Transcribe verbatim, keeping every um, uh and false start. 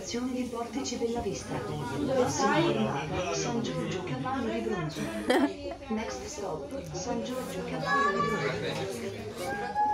Stazione di Portici Bella Vista. Prossima fermata, San Giorgio Cavallo di Bronzo. Next stop, San Giorgio Cavallo di Bronzo.